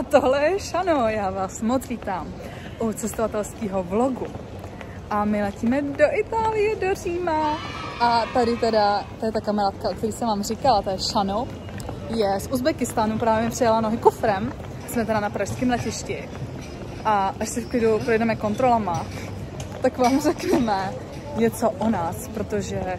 A tohle je Shano, já vás moc vítám u cestovatelského vlogu. A my letíme do Itálie, do Říma. A tady teda, to je ta kamarádka, o který jsem vám říkala, to je Shano. Je z Uzbekistánu, právě mi přijela nohy kufrem. Jsme teda na pražském letišti. A až si v klidu projdeme kontrolama, tak vám řekneme něco o nás, protože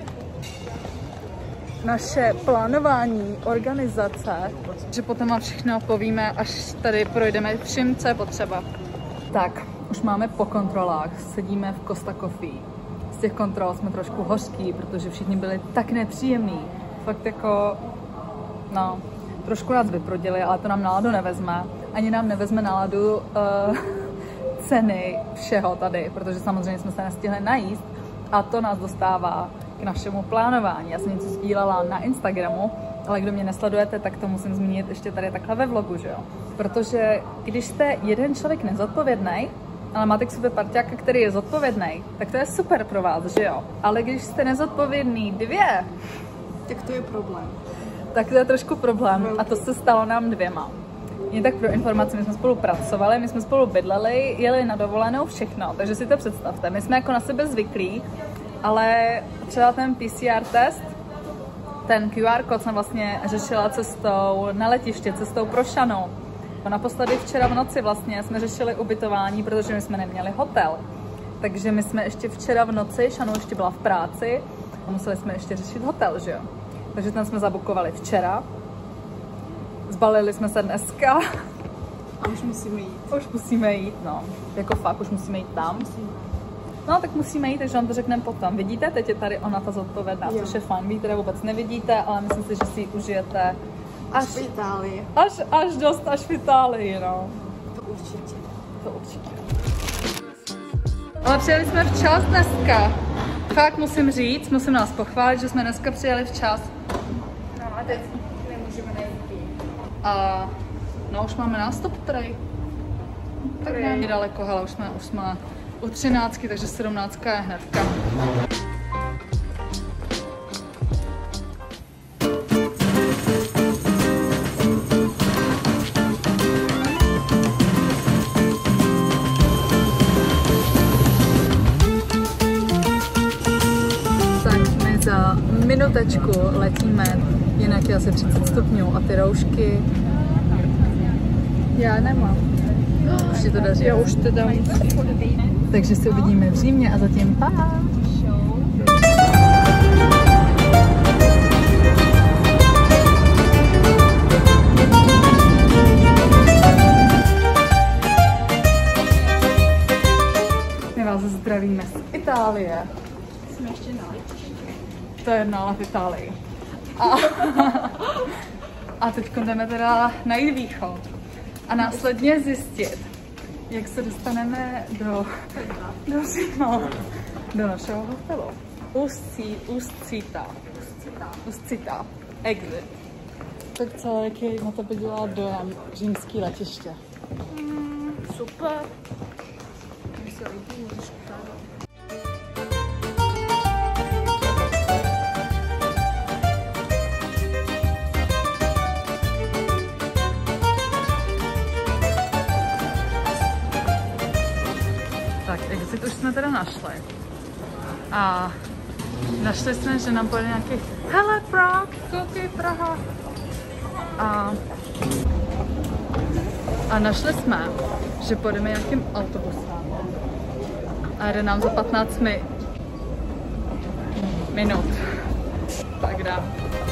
naše plánování, organizace, že potom vám všechno povíme, až tady projdeme vším, co je potřeba. Tak, už máme po kontrolách, sedíme v Costa Coffee. Z těch kontrol jsme trošku hořký, protože všichni byli tak nepříjemní. Fakt jako, no, trošku nás vyprodili, ale to nám náladu nevezme. Ani nám nevezme náladu ceny všeho tady, protože samozřejmě jsme se nestihli najíst a to nás dostává k našemu plánování. Já jsem něco sdílela na Instagramu, ale kdo mě nesledujete, tak to musím zmínit ještě tady takhle ve vlogu, že jo? Protože když jste jeden člověk nezodpovědný, ale máte k sobě parťáka, který je zodpovědný, tak to je super pro vás, že jo? Ale když jste nezodpovědný dvě, tak to je problém. Tak to je trošku problém a to se stalo nám dvěma. Jen tak pro informaci, my jsme spolu pracovali, my jsme spolu bydleli, jeli na dovolenou, všechno, takže si to představte. My jsme jako na sebe zvyklí, ale třeba ten PCR test, ten QR kód jsem vlastně řešila cestou na letiště, cestou pro Shano. Naposledy včera v noci vlastně jsme řešili ubytování, protože my jsme neměli hotel. Takže my jsme ještě včera v noci, Shano ještě byla v práci a museli jsme ještě řešit hotel, že jo? Takže tam jsme zabukovali včera. Zbalili jsme se dneska. A už musíme jít. Už musíme jít, no. Jako fakt, už musíme jít tam. No, tak musíme jít, takže vám to řekneme potom. Vidíte, teď je tady ona ta zodpovědná, což je fajn. Vy teda vůbec nevidíte, ale myslím si, že si ji užijete až v Itálii. Až v Itálii, no. To určitě. To určitě. Ale přijeli jsme včas dneska. Fakt musím říct, musím nás pochválit, že jsme dneska přijeli včas. No a teď nemůžeme nejít. A no, už máme nástup tady. Tak není daleko, hele, už jsme u 13, takže 17 je hnedka. Tak my za minutečku letíme, jinak je asi 30 stupňů a ty roušky já nemám. Už ti to daří. Já už teda. Takže se uvidíme v Římě a zatím pa! My vás zdravíme z Itálie. Jsme ještě na letišti. To je nála v Itálii. A teď jdeme teda najít východ a následně zjistit, jak se dostaneme do Říma, do našeho hotelu. Uscita. Exit. Tak co, jaký na tebe dělá dojem římský letiště? Super. Mi se líbí, můžeš utávat. Tak, exit už jsme teda našli. A našli jsme, že nám pojede nějaký hele Prague, koukej Praha. A našli jsme, že pojedeme nějakým autobusem. A jde nám za 15 minut. Tak dá.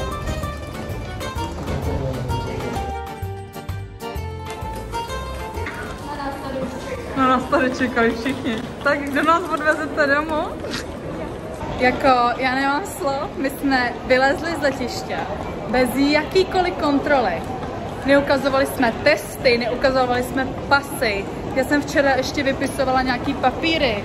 No nás tady čekají všichni. Tak kdo nás odvezete domů? Jako, já nemám slov, my jsme vylezli z letiště bez jakýkoliv kontroly. Neukazovali jsme testy, neukazovali jsme pasy. Já jsem včera ještě vypisovala nějaký papíry.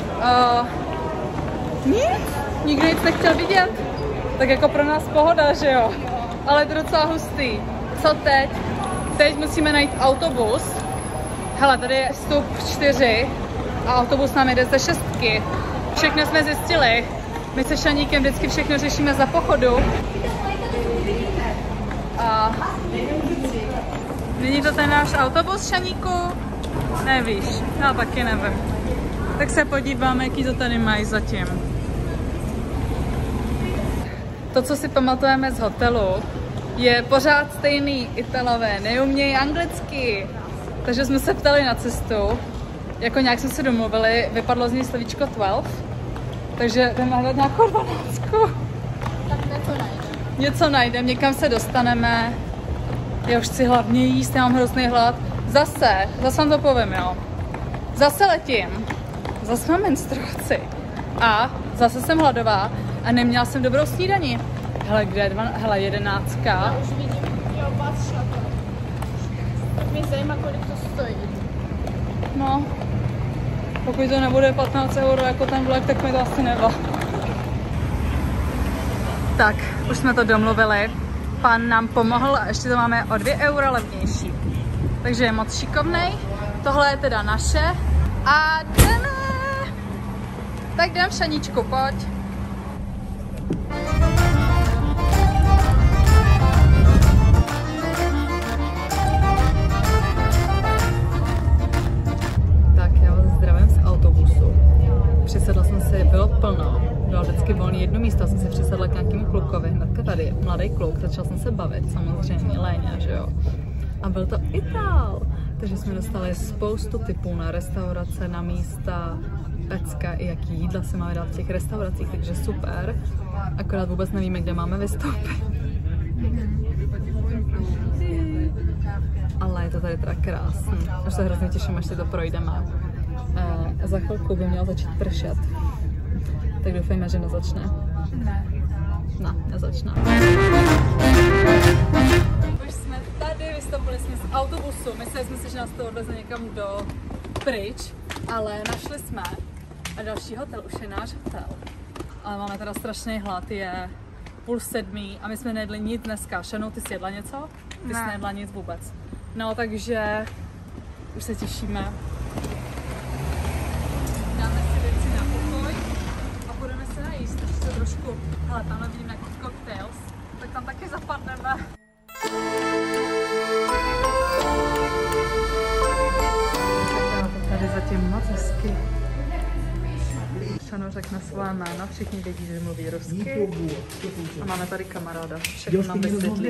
Nikdo nic nechtěl vidět. Tak jako pro nás pohoda, že jo? Ale je to docela hustý. Co teď? Teď musíme najít autobus. Hele, tady je vstup 4 a autobus nám jede ze 6. Všechno jsme zjistili. My se Šaníkem vždycky všechno řešíme za pochodu. A Není to ten náš autobus, Šaníku? Nevíš, já taky nevím. Tak se podíváme, jaký to tady mají zatím. To, co si pamatujeme z hotelu, je pořád stejný. Italové neumějí anglicky. Takže jsme se ptali na cestu. Jako nějak jsme se domluvili, vypadlo z něj slovíčko 12. Takže jdeme hledat nějakou 12. Tak něco najdeme. Něco najdeme, někam se dostaneme. Já už chci hlavně jíst, já mám hrozný hlad. Zase vám to povím, jo. Zase letím. Zase mám menstruaci. A zase jsem hladová a neměla jsem dobrou snídani. Hele, kde je 11. Já už vidím, jo, vás šlato. Tak mě zajímá, kolik to stojí. No, pokud to nebude 15 € jako ten vlek, tak mi to asi nevá. Tak, už jsme to domluvili. Pan nám pomohl a ještě to máme o 2 € levnější. Takže je moc šikovnej. Tohle je teda naše. A jdeme! Tak jdem, Šaníčku, pojď. Tak já vás zdravím z autobusu. Přisedla jsem si, bylo plno. Bylo vždycky volný jedno místo, jsem si přisedla k nějakému klukovi. Hnedka tady, mladý kluk, začal jsem se bavit, samozřejmě, Léňa, že jo. A byl to Ital. Takže jsme dostali spoustu tipů na restaurace, na místa, pecka i jaký jídla si máme dát v těch restauracích, takže super. Akorát vůbec nevíme, kde máme vystoupit. Ale je to tady teda krásný. Už se hrozně těším, až si to projdeme. Za chvilku by mělo začít pršet. Tak doufejme, že nezačne. Ne. No, nezačne. Už jsme tady, vystoupili jsme z autobusu. Mysleli jsme si, že nás to odveze někam do pryč, ale našli jsme. A další hotel už je náš hotel. Ale máme teda strašný hlad, je 6:30 a my jsme nejedli nic dneska. Šanou, ty jsi jedla něco? Ty jsi nejedla nic vůbec. No, takže už se těšíme. Dáme si věci na pokoj a budeme se najíst. Ještě se trošku, hele, tamhle vidím nějaký cocktails, tak tam taky zapadneme. Tady zatím moc hezky. Šano řekne své jméno, všichni vědí, že mluví rusky. A máme tady kamaráda, všechno nám vysvětlí.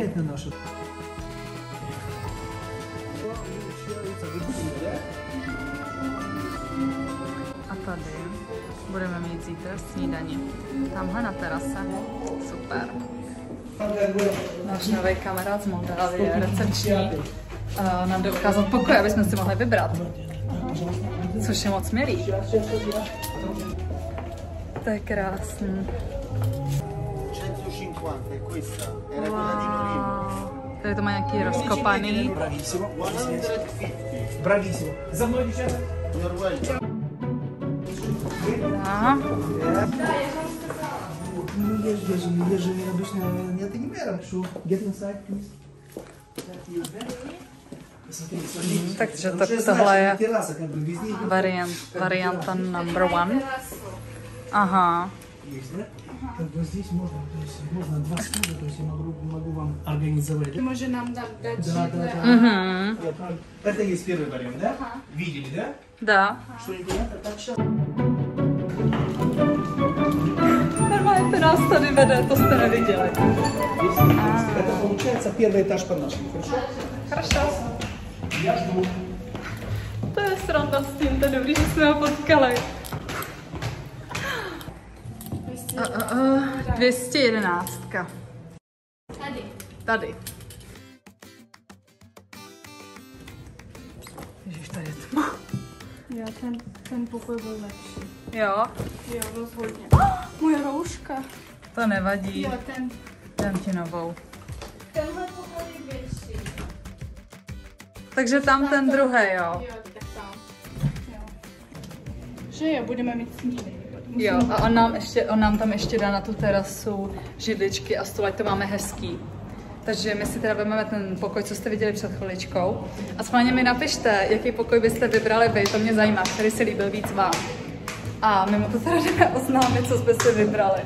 A tady budeme mít zítra snídani. Tamhle na terase. Super. Náš nový kamarád z Moldávie, recepční, nám jde ukázat pokoj, aby jsme si mohli vybrat. Což je moc milý. To je krásný. Wow. Tady to má nějaký rozkopaný. Bravissimo. Za mnou, děvčata. Takže tohle je varianta number 1. Aha. Как бы здесь можно, то есть можно 2 стула, то есть я могу вам организовать. Může nám dát Да, да, да. Mhm. Это есть первый вариант, да? Видели, да? Dá. Что непонятно? Так что... Normálně to nás tady vede, to jste neviděli. Это получается первый этаж по нашему, хорошо? Хорошо. Я жду. To je sranda s tím, to je dobrý, že jsme ho potkali. 211. tady. Tady. Ježiš, tady je tma. Jo, ten pokoj byl lepší. Jo, Jo, rozhodně. moje rouška. To nevadí, Jo, dám ti novou. tenhle pokoj je větší. Takže tam ten druhý, jo. Jo, tak tam. Jo. Že jo, budeme mít snídej. Jo, a on nám tam ještě dá na tu terasu židličky a stůl, ať to máme hezký. Takže my si teda vezmeme ten pokoj, co jste viděli před chviličkou. A schválně mi napište, jaký pokoj byste vybrali vy, to mě zajímá, který se líbil víc vám. A my mu to teda jdeme oznámit, co jste si vybrali.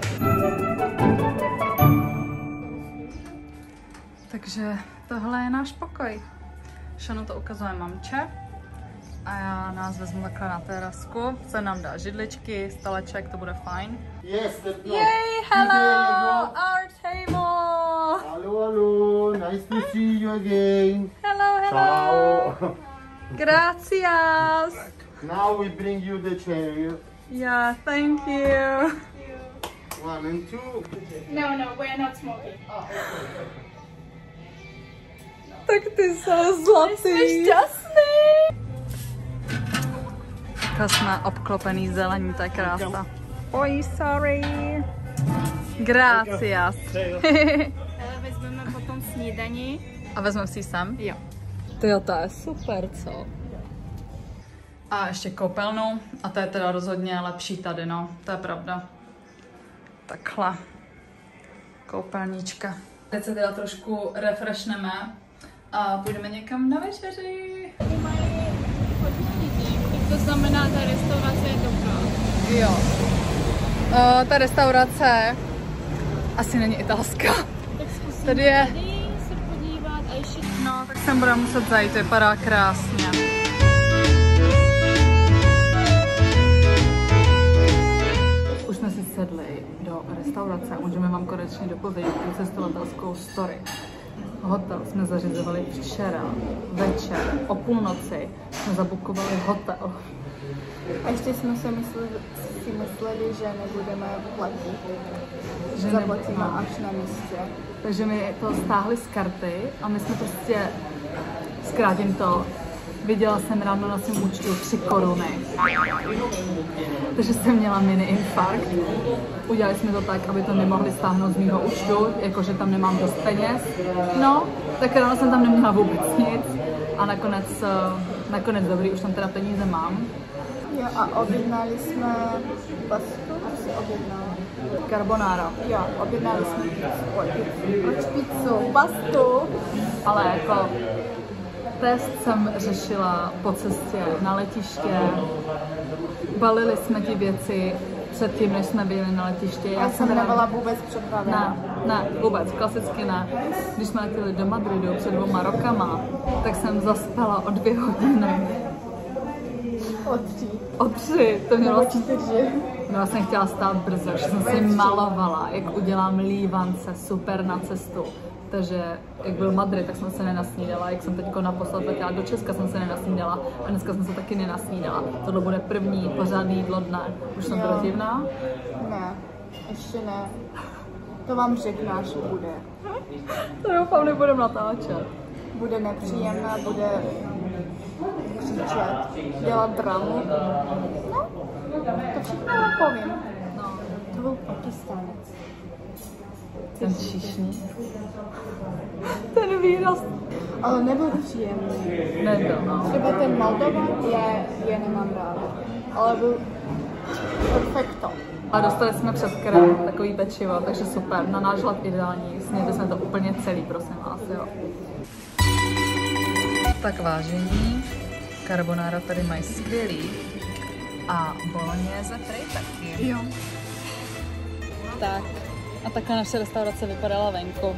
Takže tohle je náš pokoj. Šano to ukazuje mamče. A já nás vezmu takhle na terasku. Se nám dá židličky, staleček, to bude fajn. Yes, Yay, hello, our table. Hello, hello, nice to see you again. Hello, hello. Ciao. Gracias. Now we bring you the chair. Yeah, thank you. 1 and 2. No, we're not smoking. Tak ty jsou zlatý. Jsi šťastný. Tak jsme obklopený zelení, to je krása. Oj, sorry. Gracias. Vezmeme potom snídani. A vezmeme si sem? Jo. Tyjo, to je super, co? A ještě koupelnu. A to je teda rozhodně lepší tady, no. To je pravda. Takhle. Koupelníčka. Teď se teda trošku refreshneme a půjdeme někam na večeři. Mají hodně lidí. To znamená, ta restaurace je dobrá. Jo. Ta restaurace asi není italská. Tak zkusíme Tady je. tady se podívat a ještě... No, tak sem budeme muset zajít, to vypadá krásně. Už jsme si sedli do restaurace a můžeme vám konečně dopovědět tu cestovatelskou story. Hotel jsme zařizovali včera večer o půlnoci, jsme zabukovali hotel. A ještě jsme si mysleli, že nebudeme platit. Že Zaplatíme až na místě. Takže mi to stáhli z karty a my jsme prostě, zkrátím to, viděla jsem ráno na svém účtu 3 koruny. Takže jsem měla mini infarkt. Udělali jsme to tak, aby to nemohli stáhnout z mýho účtu, jakože tam nemám dost peněz. No, tak ráno jsem tam neměla vůbec nic. A nakonec dobrý, už tam teda peníze mám. Jo, a objednali jsme pastu, a si objednala. Carbonara. Jo, objednali jsme pizzu. Proč pizzu? Pastu. Ale jako test jsem řešila po cestě na letiště. Balili jsme ti věci předtím, než jsme byli na letiště. Já jsem nebyla vůbec připravená. Ne, vůbec, klasicky ne. Když jsme letěli do Madridu před 2 rokama, tak jsem zaspala o 2 hodiny. O 3, to mělo 4. No, já jsem chtěla stát brzo, že jsem si malovala, jak udělám lívance super na cestu. Takže jak byl Madrid, tak jsem se nenasnídala, jak jsem teďko naposled letěla do Česka, jsem se nenasnídala a dneska jsem se taky nenasnídala. Tohle bude první pořádný jídlo dne. Už jsem byla divná? Ne, ještě ne. To vám řeknu, až bude. To doufám, nebudem natáčet. Bude nepříjemná, bude křičet, dělat dramu. No, to všechno vám povím. No, To byl Pakistánec. ten číšník. Ten výraz. Ale nebyl příjemný. Nebyl, no. Třeba ten Moldovan, je nemám ráda. Ale byl perfekto. A dostali jsme před krem takový pečivo, takže super. Na náš hlad ideální. Snědli jsme to úplně celý, prosím vás, jo. Tak vážení, carbonara tady mají skvělý a bolognese prý taky. Jo. Tak, a takhle naše restaurace vypadala venku.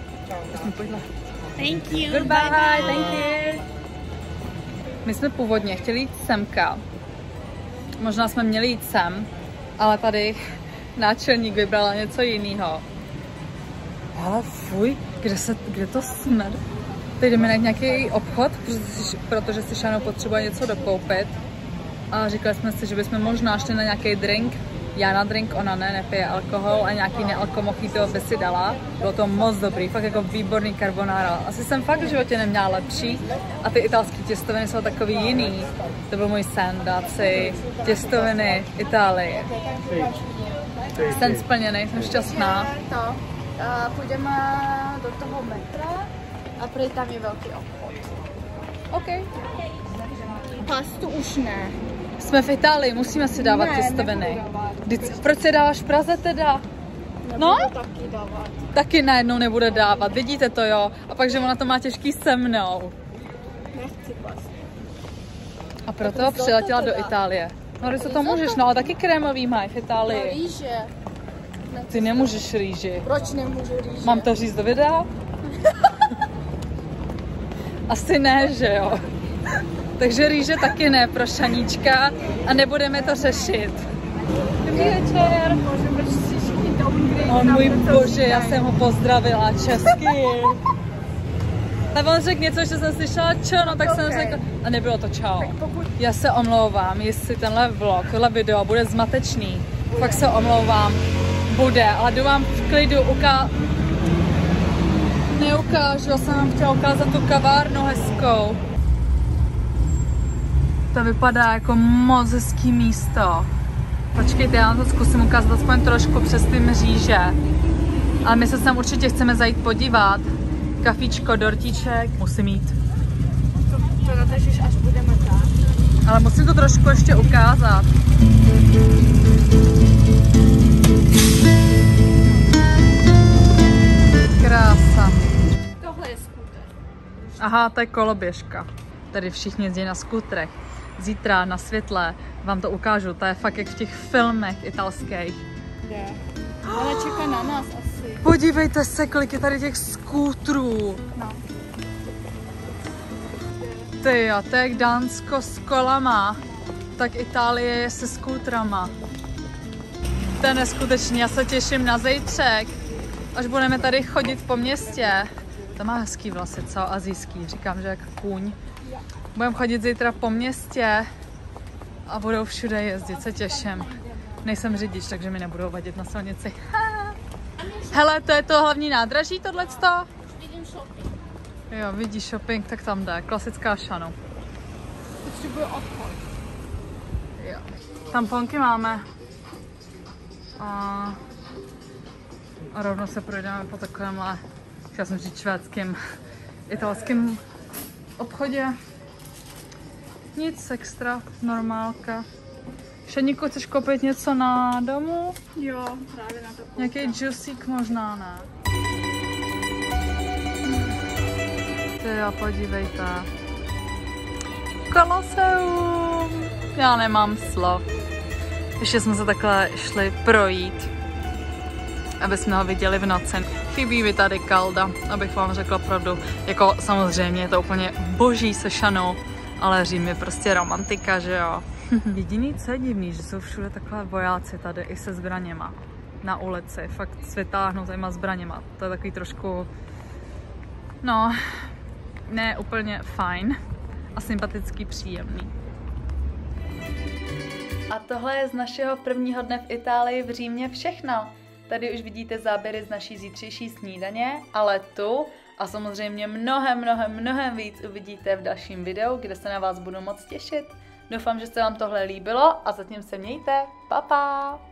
Thank you. Goodbye, thank you. My jsme původně chtěli jít semka. Možná jsme měli jít sem, ale tady náčelník vybral něco jiného. Ale fuj, kde to jsme? Teď jdeme na nějaký obchod, protože si Šano potřebuje něco dokoupit. A říkali jsme si, že bychom možná šli na nějaký drink. Já na drink, ona ne, nepije alkohol a nějaký nealkomojito by si dala. Bylo to moc dobrý, fakt jako výborný carbonara. Asi jsem fakt v životě neměla lepší. A ty italské těstoviny jsou takový jiný. To byl můj sen, dát si těstoviny Itálie. Sen splněný, jsem šťastná. Půjdeme do toho metra a prý tam je velký obchod. OK. Pastu už ne. Jsme v Itálii, musíme si dávat těstoviny. Proč se dáváš v Praze teda? No? Taky dávat. Taky najednou nebude dávat, vidíte to jo? A pak, že ona to má těžký se mnou. Nechci pastu. A proto přiletěla do Itálie. No, když to můžeš, no ale taky krémový mají v Itálii. Rýže. Ty nemůžeš rýži. Proč nemůžu rýže? Mám to říct do videa? Asi ne, že jo? Takže rýže taky ne pro Šaníčka a nebudeme to řešit. Dobrý večer. O můj bože, já jsem ho pozdravila česky. Ale on řekl něco, že jsem slyšela čo, no tak jsem řekla, a nebylo to čau. Já se omlouvám, jestli tenhle vlog, tohle video bude zmatečný. Fakt se omlouvám, bude, ale jdu vám v klidu neukážu, já jsem vám chtěla ukázat tu kavárnu hezkou. To vypadá jako moc hezký místo. Počkejte, já vám to zkusím ukázat aspoň trošku přes ty mříže. Ale my se sem určitě chceme zajít podívat. Kafíčko, dortíček, musím jít. To natočíš, až budeme tam. Ale musím to trošku ještě ukázat. Krása. Tohle je skúter. Aha, to je koloběžka. Tady všichni jezdí na skútrech. Zítra na světle vám to ukážu. To je fakt jak v těch filmech italských. Je. Ale čeká na nás asi. Podívejte se, kolik je tady těch skútrů. No. Ty jo, to je jak Dánsko s kolama, tak Itálie je se skútrama. To je neskutečný, já se těším na zítřek, až budeme tady chodit po městě. To má hezký vlasy, co? Asijský, říkám, že jak kůň. Budeme chodit zítra po městě a budou všude jezdit, se těším. Nejsem řidič, takže mi nebudou vadit na silnici. Hele, to je to hlavní nádraží, tohleto? Vidím shopping. Jo, vidíš shopping, tak tam jde. Klasická Šano. Potřebuji obchod. Jo. Tamponky máme. A rovno se projdeme po takovémhle, chtěla jsem říct švédským, italským obchodě. Nic extra, normálka. Šaníku, chceš koupit něco na domu? Jo, právě na to. Nějaký juicík možná, ne? Ty jo, podívejte. Koloseum! Já nemám slov. Ještě jsme se takhle šli projít, aby jsme ho viděli v noci. Chybí mi tady Calda, abych vám řekla pravdu. Jako samozřejmě je to úplně boží se Šanou, ale Řím je prostě romantika, že jo. Jediný, co je divný, že jsou všude takhle vojáci tady i se zbraněma na ulici. Fakt s vytáhnutýma zbraněma. To je takový trošku, no, ne úplně fajn a sympatický, příjemný. A tohle je z našeho prvního dne v Itálii v Římě všechno. Tady už vidíte záběry z naší zítřejší snídaně, ale tu a samozřejmě mnohem víc uvidíte v dalším videu, kde se na vás budu moc těšit. Doufám, že se vám tohle líbilo a zatím se mějte. Pa, pa!